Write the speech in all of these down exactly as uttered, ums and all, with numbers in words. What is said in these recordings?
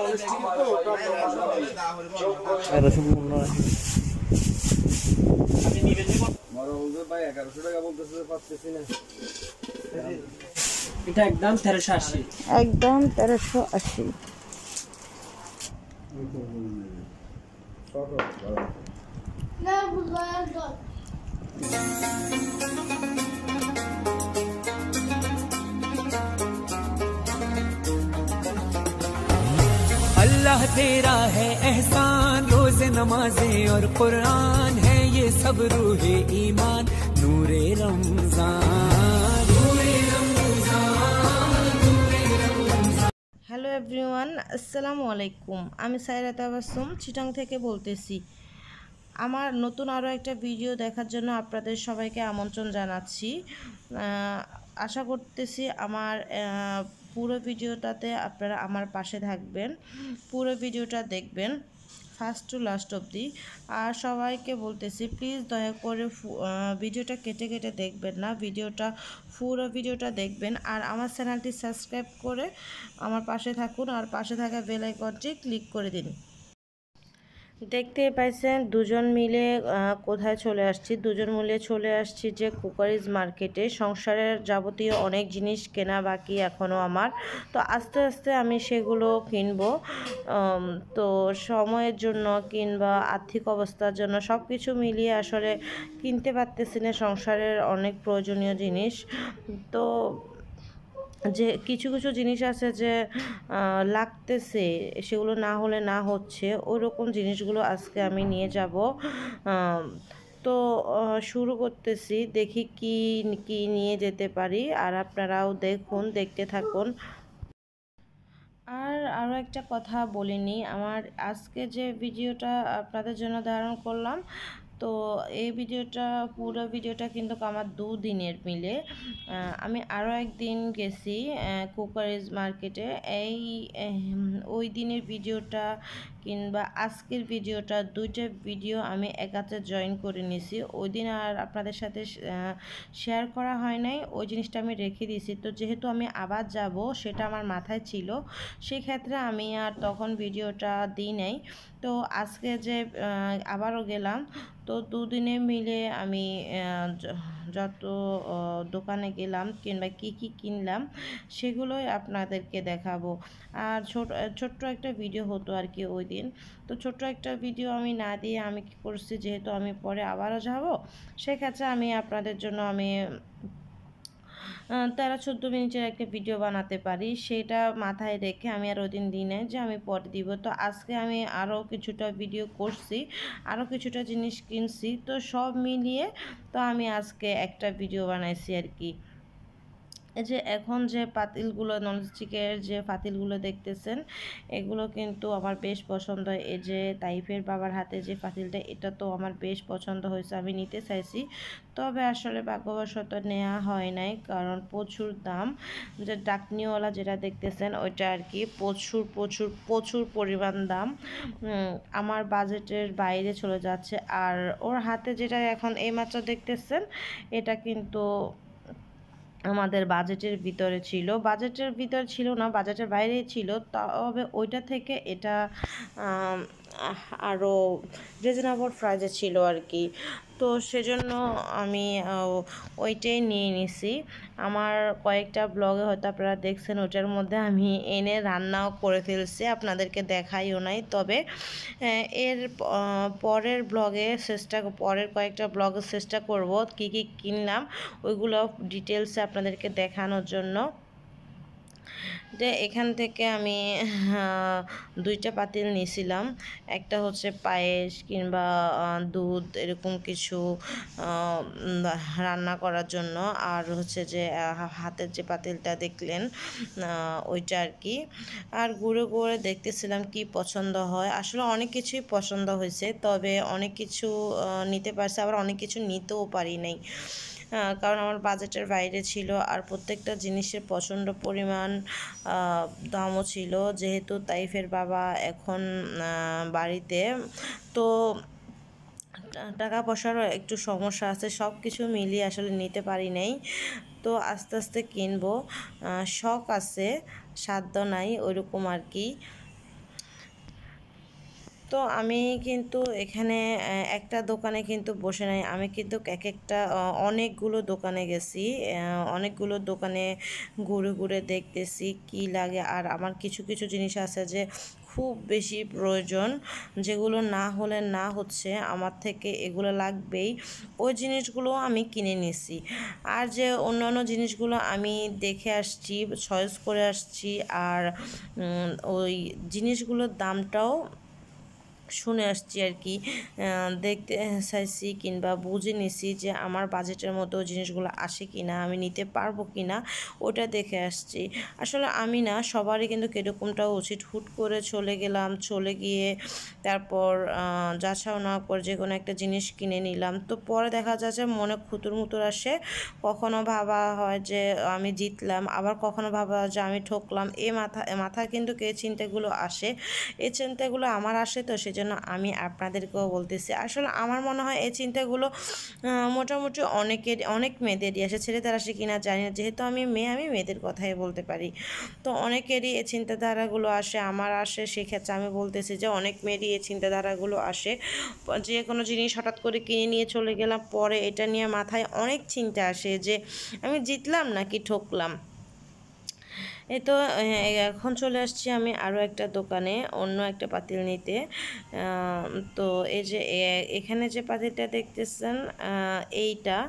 এটা একদম তেরোশো আশি, একদম তেরোশো আশি। अल्लाह तेरा है एहसान, रोज़ नमाज़ें और कुरान है ये सब रूहे ईमान, नूरे रमज़ान नूरे रमज़ान नूरे रमज़ान। হ্যালো এভরিওয়ান, আসসালামু আলাইকুম। আমি সাইরা তাবাসসুম চিটাং থেকে বলতেছি। আমার নতুন আরও একটা ভিডিও দেখার জন্য আপনাদের সবাইকে আমন্ত্রণ জানাচ্ছি। আশা করতেছি আমার পুরো ভিডিওটাতে আপনারা আমার পাশে থাকবেন, পুরো ভিডিওটা দেখবেন ফার্স্ট টু লাস্ট অবধি। আর সবাইকে বলতেছি প্লিজ দয়া করে ভিডিওটা কেটে কেটে দেখবেন না, ভিডিওটা পুরো ভিডিওটা দেখবেন। আর আমার চ্যানেলটি সাবস্ক্রাইব করে আমার পাশে থাকুন, আর পাশে থাকা বেল আইকনটি ক্লিক করে দিন। দেখতে পাইছেন দুজন মিলে কোথায় চলে আসছি, দুজন মিলে চলে আসছি যে কুকারিজ মার্কেটে। সংসারের যাবতীয় অনেক জিনিস কেনা বাকি এখনও আমার, তো আস্তে আস্তে আমি সেগুলো কিনবো। তো সময়ের জন্য কিংবা আর্থিক অবস্থার জন্য সব কিছু মিলিয়ে আসলে কিনতে পারতেছি না সংসারের অনেক প্রয়োজনীয় জিনিস। তো যে কিছু কিছু জিনিস আছে যে লাগতেছে, সেগুলো না হলে না হচ্ছে, ওই রকম জিনিসগুলো আজকে আমি নিয়ে যাব। তো শুরু করতেছি, দেখি কি কি নিয়ে যেতে পারি, আর আপনারাও দেখুন, দেখতে থাকুন। আর আরও একটা কথা বলিনি, আমার আজকে যে ভিডিওটা আপনাদের জন্য ধারণ করলাম, তো এই ভিডিওটা পুরো ভিডিওটা কিন্তু আমার দুদিনের মিলে। আমি আরও একদিন গেছি কুকারিজ মার্কেটে, এই ওই দিনের ভিডিওটা কিংবা আজকের ভিডিওটা দুইটা ভিডিও আমি একাতে জয়েন করে নিয়েছি। ওই দিন আর আপনাদের সাথে শেয়ার করা হয় নাই, ওই জিনিসটা আমি রেখে দিয়েছি। তো যেহেতু আমি আবার যাব সেটা আমার মাথায় ছিল, সেক্ষেত্রে আমি আর তখন ভিডিওটা দিই নাই। তো আজকে যে আবারও গেলাম, তো দুদিনে মিলে আমি যত দোকানে গেলাম কিংবা কি কি কিনলাম সেগুলোই আপনাদেরকে দেখাবো। আর ছোট ছোট্ট একটা ভিডিও হতো আর কি ওই দিন। তো ছোট্ট একটা ভিডিও আমি না দিয়ে আমি কি করছি, যেহেতু আমি পরে আবারও যাব, সেক্ষেত্রে আমি আপনাদের জন্য আমি তেরো চোদ্দো মিনিটের একটা ভিডিও বানাতে পারি, সেটা মাথায় রেখে আমি আর ওই দিন দিনে যে আমি পরে দিব। তো আজকে আমি আরও কিছুটা ভিডিও করছি, আরও কিছুটা জিনিস কিনছি, তো সব মিলিয়ে তো আমি আজকে একটা ভিডিও বানাইছি আর কি। এই যে এখন যে পাতিলগুলো, ননস্টিকের যে পাতিলগুলো দেখতেছেন, এগুলো কিন্তু আমার বেশ পছন্দ। এই যে তাইফের বাবার হাতে যে পাতিলটা, এটা তো আমার বেশ পছন্দ হয়েছে, আমি নিতে চাইছি, তবে আসলে ভাগ্যবশত নেওয়া হয় নাই, কারণ প্রচুর দাম। যে ডাকনিওয়ালা যেটা দেখতেছেন ওইটা আর কি প্রচুর প্রচুর প্রচুর পরিমাণ দাম, আমার বাজেটের বাইরে চলে যাচ্ছে। আর ওর হাতে যেটা এখন এইমাত্র দেখতেছেন, এটা কিন্তু আমাদের বাজেটের ভিতরে ছিল, বাজেটের ভিতরে ছিল না, বাজেটের বাইরেই ছিল, তবে ওইটা থেকে এটা আরও রিজনেবল প্রাইসে ছিল আর কি। তো সেজন্য আমি ওইটাই নিয়ে নিছি। আমার কয়েকটা ব্লগে হয়তো আপনারা দেখছেন, ওইটার মধ্যে আমি এনে রান্নাও করে ফেলছি, আপনাদেরকে দেখাইও নাই। তবে এর পরের ব্লগে চেষ্টা পরের কয়েকটা ব্লগের চেষ্টা করব কি কি কিনলাম ওইগুলো ডিটেলসে আপনাদেরকে দেখানোর জন্য। যে এখান থেকে আমি দুইটা পাতিল নিয়েছিলাম, একটা হচ্ছে পায়েস কিংবা দুধ এরকম কিছু রান্না করার জন্য, আর হচ্ছে যে হাতের যে পাতিলটা দেখলেন ওইটা আর কি। আর ঘুরে ঘুরে দেখতেছিলাম কি পছন্দ হয়, আসলে অনেক কিছুই পছন্দ হয়েছে, তবে অনেক কিছু নিতে পারছি, আবার অনেক কিছু নিতেও পারি নাই, কারণ আমার বাজেটের বাইরে ছিল। আর প্রত্যেকটা জিনিসের প্রচণ্ড পরিমাণ দামও ছিল, যেহেতু তাইফের বাবা এখন বাড়িতে, তো টাকা পয়সারও একটু সমস্যা আছে, সব কিছু মিলিয়ে আসলে নিতে পারি নাই। তো আস্তে আস্তে কিনবো, শখ আছে, সাধ্য নাই ওইরকম আর কি। তো আমি কিন্তু এখানে একটা দোকানে কিন্তু বসে নাই, আমি কিন্তু এক একটা অনেকগুলো দোকানে গেছি, অনেকগুলো দোকানে ঘুরে ঘুরে দেখতেছি কি লাগে। আর আমার কিছু কিছু জিনিস আছে যে খুব বেশি প্রয়োজন, যেগুলো না হলে না হচ্ছে, আমার থেকে এগুলো লাগবেই, ওই জিনিসগুলো আমি কিনে নিছি। আর যে অন্যান্য জিনিসগুলো আমি দেখে আসছি, চয়েস করে আসছি, আর ওই জিনিসগুলোর দামটাও শুনে আসছি আর কি, দেখতে চাইছি কিংবা বুঝে নিছি যে আমার বাজেটের মতো জিনিসগুলো আসে কি না, আমি নিতে পারবো কি না, ওটা দেখে আসছি। আসলে আমি না, সবারই কিন্তু কীরকমটাও উচিত, হুট করে চলে গেলাম, চলে গিয়ে তারপর যাচাও না করে যে কোনো একটা জিনিস কিনে নিলাম, তো পরে দেখা যাচ্ছে মনে খুতুর মুতুর আসে, কখনো ভাবা হয় যে আমি জিতলাম, আবার কখনো ভাবা যে আমি ঠকলাম। এই মাথা মাথায় কিন্তু এই চিন্তাগুলো আসে, এই চিন্তাগুলো আমার আসে, তো সেজন্য আমি আপনাদেরকেও বলতেছি। আসলে আমার মনে হয় এই চিন্তাগুলো মোটামুটি অনেকের, অনেক মেয়েদেরই আসে, ছেলেদের আসে কিনা জানি না, যেহেতু আমি মেয়ে, আমি মেয়েদের কথাই বলতে পারি। তো অনেকেরই এই চিন্তাধারাগুলো আসে, আমার আসে, সেক্ষেত্রে আমি বলতেছি যে অনেক মেয়েরই এই চিন্তাধারাগুলো আসে। যে কোনো জিনিস হঠাৎ করে কিনে নিয়ে চলে গেলাম, পরে এটা নিয়ে মাথায় অনেক চিন্তা আসে যে আমি জিতলাম নাকি ঠকলাম। এই তো এখন চলে আসছি আমি আরও একটা দোকানে, অন্য একটা পাতিল নিতে। তো এই যে এখানে যে পাতিলটা দেখতেছেন, এইটা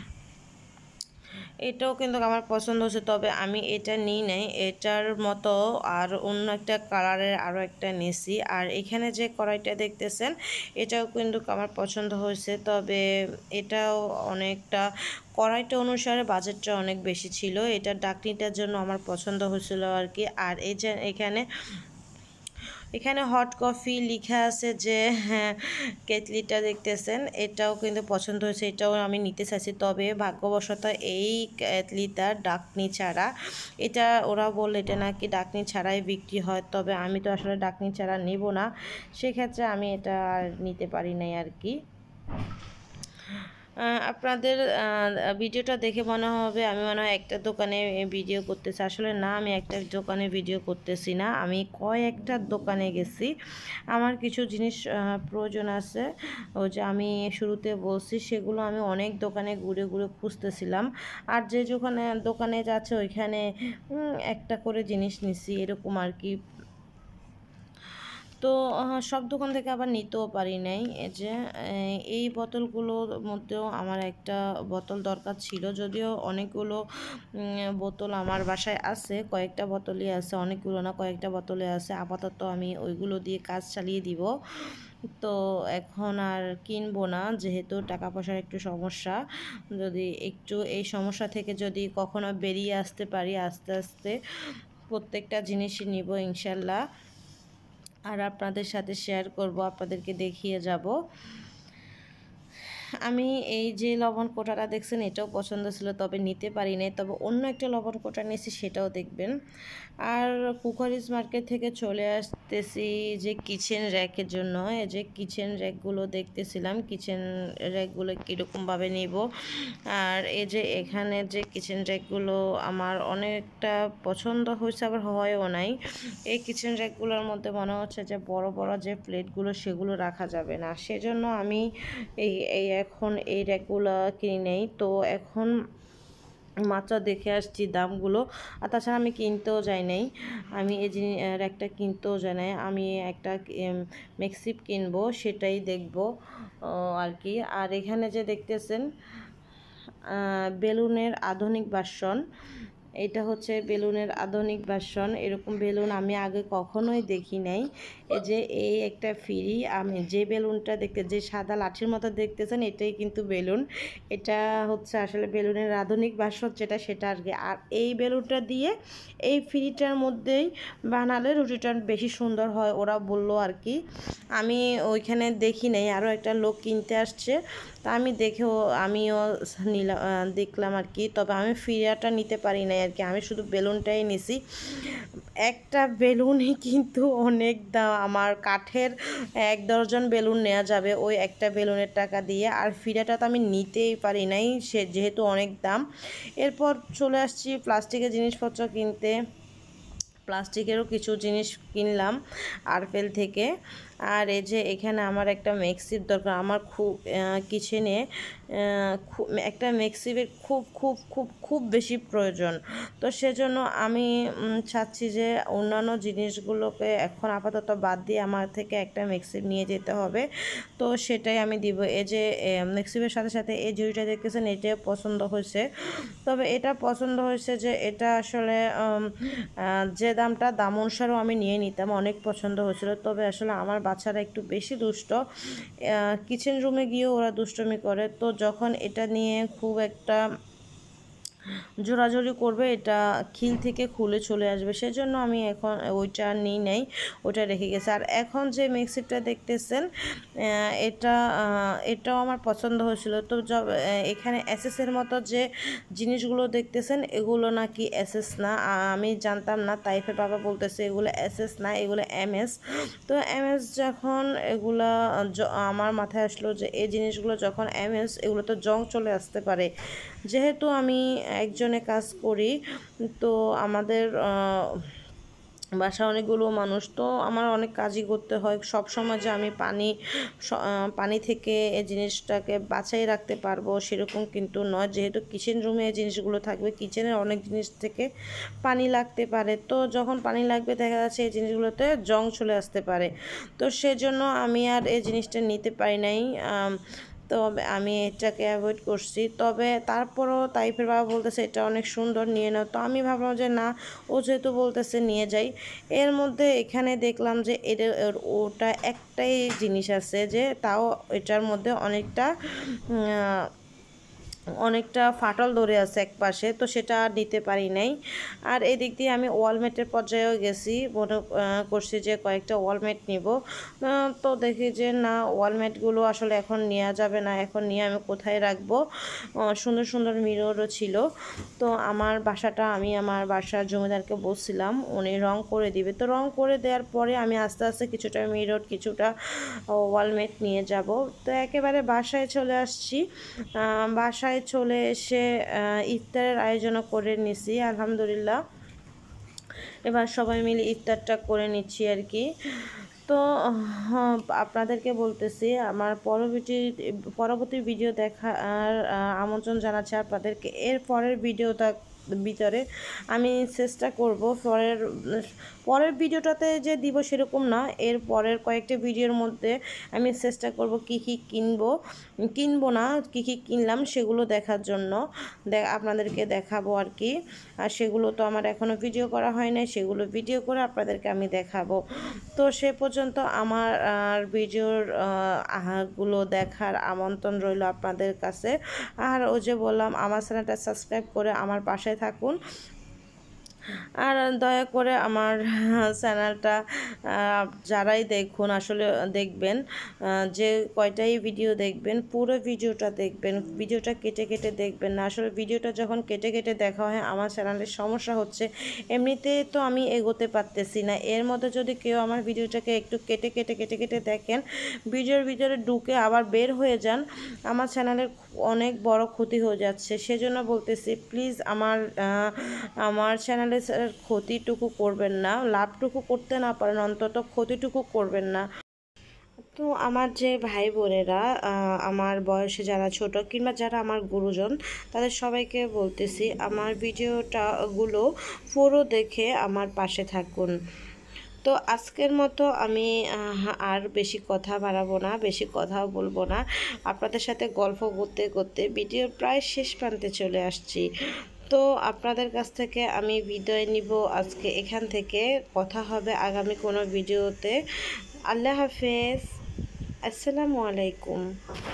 এটাও কিন্তু আমার পছন্দ হচ্ছে, তবে আমি এটা নিই নাই, এটার মতো আর অন্য একটা কালারের আরও একটা নিছি। আর এখানে যে কড়াইটা দেখতেছেন, এটাও কিন্তু আমার পছন্দ হয়েছে, তবে এটাও অনেকটা, কড়াইটা অনুসারে বাজেটটা অনেক বেশি ছিল, এটা ডাকনিটার জন্য আমার পছন্দ হয়েছিল আর কি। আর এই যে এখানে এখানে হট কফি লেখা আছে, যে হ্যাঁ কেটলিটা দেখতেছেন, এটাও কিন্তু পছন্দ হয়েছে, এটাও আমি নিতে চাইছি, তবে ভাগ্যবশত এই কেটলিটা ডাকনি ছাড়া, এটা ওরা বললে এটা নাকি ডাকনি ছাড়াই বিক্রি হয়, তবে আমি তো আসলে ডাকনি ছাড়া নেব না, সেক্ষেত্রে আমি এটা আর নিতে পারি নাই আর কি। আপনাদের ভিডিওটা দেখে মনে হবে আমি মনে হয় একটা দোকানে ভিডিও করতেছি, আসলে না, আমি একটা দোকানে ভিডিও করতেছি না, আমি কয়েকটা দোকানে গেছি, আমার কিছু জিনিস প্রয়োজন আছে, ও যে আমি শুরুতে বলছি, সেগুলো আমি অনেক দোকানে ঘুরে ঘুরে খুঁজতেছিলাম, আর যে দোকানে দোকানে যাচ্ছে ওইখানে একটা করে জিনিস নিছি, এরকম আর কি। তো সব দোকান থেকে আবার নিতেও পারি নাই, যে এই বোতলগুলোর মধ্যেও আমার একটা বোতল দরকার ছিল, যদিও অনেকগুলো বোতল আমার বাসায় আছে, কয়েকটা বোতলই আছে, অনেকগুলো না, কয়েকটা বোতলে আছে, আপাতত আমি ওইগুলো দিয়ে কাজ চালিয়ে দিব। তো এখন আর কিনবো না, যেহেতু টাকা পয়সার একটু সমস্যা, যদি একটু এই সমস্যা থেকে যদি কখনো বেরিয়ে আসতে পারি, আস্তে আস্তে প্রত্যেকটা জিনিসই নিব ইনশাল্লাহ, আর আপনাদের সাথে শেয়ার করব, আপনাদেরকে দেখিয়ে যাব। আমি এই যে লবণ কোটাটা দেখছেন, এটাও পছন্দ ছিল, তবে নিতে পারি নাই, তবে অন্য একটা লবণ কোটা নিয়েছি, সেটাও দেখবেন। আর কুকারিজ মার্কেট থেকে চলে আসতেছি যে কিচেন র্যাকের জন্য, এই যে কিচেন র্যাকগুলো দেখতেছিলাম, কিচেন র্যাকগুলো কীরকমভাবে নিব। আর এই যে এখানে যে কিচেন র্যাকগুলো আমার অনেকটা পছন্দ হয়েছে, আবার হয়ও নাই। এই কিচেন র্যাকগুলোর মধ্যে মনে হচ্ছে যে বড় বড় যে প্লেটগুলো, সেগুলো রাখা যাবে না, সেজন্য আমি এই এই এখন এই র্যাকগুলো কিনি নেই। তো এখন মাত্র দেখে আসছি দামগুলো, আর তাছাড়া আমি কিনতেও যাই নাই, আমি এই জিনিস র্যাকটা কিনতেও যাই নাই, আমি একটা মেক্সিপ কিনবো, সেটাই দেখব আর কি। আর এখানে যে দেখতেছেন বেলুনের আধুনিক ভার্সন, এটা হচ্ছে বেলুনের আধুনিক ভার্সন, এরকম বেলুন আমি আগে কখনোই দেখি নাই। এই যে এই একটা ফ্রি, আমি যে বেলুনটা দেখতে, যে সাদা লাঠির মতো দেখতেছেন, এটাই কিন্তু বেলুন, এটা হচ্ছে আসলে বেলুনের আধুনিক ভার্সন যেটা, সেটা আর কি। আর এই বেলুনটা দিয়ে এই ফ্রিটার মধ্যেই বানালে রুটিটা বেশি সুন্দর হয়, ওরা বললো আর কি, আমি ওইখানে দেখি নাই, আরও একটা লোক কিনতে আসছে, তা আমি দেখেও আমিও নিলাম, দেখলাম আর কি, তবে আমি ফ্রিটা নিতে পারি নাই আর কি, আমি শুধু বেলুনটাই নিছি। একটা বেলুনই কিন্তু অনেক দাম, আমার কাঠের এক দর্জন বেলুন নেওয়া যাবে ওই একটা বেলুনের টাকা দিয়ে, আর ফিরাটা তো আমি নিতেই পারি নাই, সে যেহেতু অনেক দাম। এরপর চলে আসছি প্লাস্টিকের জিনিসপত্র কিনতে। প্লাস্টিকেরও কিছু জিনিস কিনলাম আরফেল থেকে। আর এই যে এখানে আমার একটা মেক্সিপ দরকার, আমার খুব কিচেনে একটা মেক্সিপের খুব খুব খুব খুব বেশি প্রয়োজন। তো সেজন্য আমি চাচ্ছি যে অন্যান্য জিনিসগুলোকে এখন আপাতত বাদ দিয়ে আমার থেকে একটা মেক্সিপ নিয়ে যেতে হবে। তো সেটাই আমি দিব। এই যে মেক্সিপের সাথে সাথে এই জুড়িটা দেখতেছেন, এটাও পছন্দ হয়েছে। তবে এটা পছন্দ হয়েছে যে এটা আসলে যে দামটা দাম অনুসারেও আমি নিয়ে নিতাম, অনেক পছন্দ হয়েছিল। তবে আসলে আমার বাচ্চারা একটু বেশি দুষ্ট, কিচেন রুমে গিয়েও ওরা দুষ্টমি করে। তো যখন এটা নিয়ে খুব একটা জোরাজোরি করবে, এটা খিল থেকে খুলে চলে আসবে, সেজন্য আমি এখন ওইটা নিই নাই, ওইটা রেখে গেছে। আর এখন যে মেক্সিপটা দেখতেছেন এটা এটাও আমার পছন্দ হয়েছিল। তো এখানে এসএসের মতো যে জিনিসগুলো দেখতেছেন এগুলো নাকি এসএস না, আমি জানতাম না। তাইফের বাবা বলতেছে এগুলো এসএস না, এগুলো এমএস। তো এমএস যখন এগুলা আমার মাথায় আসলো যে এই জিনিসগুলো যখন এমএস, এগুলো তো জং চলে আসতে পারে। যেহেতু আমি একজনে কাজ করি, তো আমাদের বাসা অনেকগুলো মানুষ, তো আমার অনেক কাজই করতে হয়। সব সময় যে আমি পানি পানি থেকে এই জিনিসটাকে বাঁচাই রাখতে পারবো সেরকম কিন্তু নয়। যেহেতু কিচেন রুমে এই জিনিসগুলো থাকবে, কিচেনের অনেক জিনিস থেকে পানি লাগতে পারে। তো যখন পানি লাগবে দেখা যাচ্ছে এই জিনিসগুলোতে জং চলে আসতে পারে। তো সেজন্য আমি আর এই জিনিসটা নিতে পারি নাই, তো আমি এটাকে অ্যাভয়েড করছি। তবে তারপরও তাইফের বাবা বলতেছে এটা অনেক সুন্দর, নিয়ে নাও। তো আমি ভাবলাম যে না, ও যেহেতু বলতেছে নিয়ে যাই। এর মধ্যে এখানে দেখলাম যে এটা ওটা একটাই জিনিস আছে, যে তাও এটার মধ্যে অনেকটা অনেকটা ফাটল ধরে আছে এক পাশে, তো সেটা নিতে পারি নাই। আর এই দিক দিয়ে আমি ওয়ালমেটের পর্যায়েও গেছি, মনে করছি যে কয়েকটা ওয়ালমেট নিব। তো দেখি যে না, ওয়ালমেটগুলো আসলে এখন নেওয়া যাবে না, এখন নিয়ে আমি কোথায় রাখবো। সুন্দর সুন্দর মিররও ছিল। তো আমার বাসাটা আমি আমার বাসার জমিদারকে বলছিলাম উনি রং করে দিবে। তো রং করে দেওয়ার পরে আমি আস্তে আস্তে কিছুটা মিরর কিছুটা ওয়ালমেট নিয়ে যাব। তো একেবারে বাসায় চলে আসছি। বাসায় চলে এসে ইফতারের আয়োজনও করে নিছি আলহামদুলিল্লাহ। এবার সবাই মিলে ইফতারটা করে নিচ্ছি আর কি। তো আপনাদেরকে বলতেছি আমার পরবর্তী পরবর্তী ভিডিও দেখার আমন্ত্রণ জানাচ্ছি আপনাদেরকে। এর পরের ভিডিওটা ভিতরে আমি চেষ্টা করব পরের পরের ভিডিওটাতে যে দিব সেরকম না, এর পরের কয়েকটা ভিডিওর মধ্যে আমি চেষ্টা করব কি কি কিনবো কিনবো না কি কি কিনলাম সেগুলো দেখার জন্য আপনাদেরকে দেখাবো আর কি। আর সেগুলো তো আমার এখনও ভিডিও করা হয় নাই, সেগুলো ভিডিও করে আপনাদেরকে আমি দেখাবো। তো সে পর্যন্ত আমার ভিডিওর গুলো দেখার আমন্ত্রণ রইল আপনাদের কাছে। আর ও যে বললাম, আমার চ্যানেলটা সাবস্ক্রাইব করে আমার পাশে থাকুন। আর দয়া করে আমার চ্যানেলটা যারাই দেখুন আসলে দেখবেন, যে কয়টাই ভিডিও দেখবেন পুরো ভিডিওটা দেখবেন, ভিডিওটা কেটে কেটে দেখবেন না। আসলে ভিডিওটা যখন কেটে কেটে দেখা হয় আমার চ্যানেলের সমস্যা হচ্ছে, এমনিতে তো আমি এগোতে পারতেছি না। এর মধ্যে যদি কেউ আমার ভিডিওটাকে একটু কেটে কেটে কেটে কেটে দেখেন, ভিডিওর ভিতরে ঢুকে আবার বের হয়ে যান, আমার চ্যানেলের অনেক বড় ক্ষতি হয়ে যাচ্ছে। সেজন্য বলতেছি প্লিজ আমার আমার চ্যানেলের ক্ষতিটুকু করবেন না, লাভটুকু করতে না পারেন অন্তত ক্ষতিটুকু করবেন না। তো আমার যে ভাই বোনেরা আমার বয়সে যারা ছোট কিংবা যারা আমার গুরুজন, তাদের সবাইকে বলতেছি আমার ভিডিওটাগুলো পুরো দেখে আমার পাশে থাকুন। তো আজকের মতো আমি আর বেশি কথা বাড়াবো না, বেশি কথাও বলবো না। আপনাদের সাথে গল্প করতে করতে ভিডিওর প্রায় শেষ প্রান্তে চলে আসছি। তো আপনাদের কাছ থেকে আমি বিদায় নিব আজকে এখান থেকে। কথা হবে আগামী কোনো ভিডিওতে। আল্লাহ হাফেজ, আসসালামু আলাইকুম।